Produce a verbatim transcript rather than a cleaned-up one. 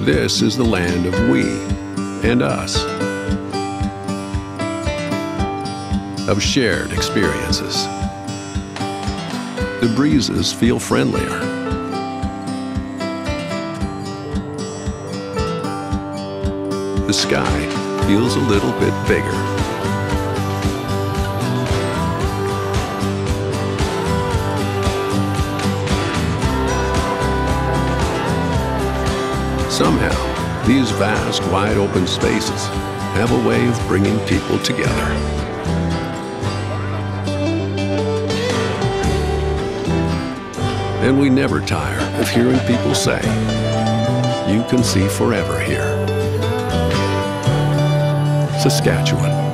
This is the land of we and us, of shared experiences. The breezes feel friendlier. The sky feels a little bit bigger. Somehow, these vast, wide-open spaces have a way of bringing people together. And we never tire of hearing people say, "You can see forever here." Saskatchewan.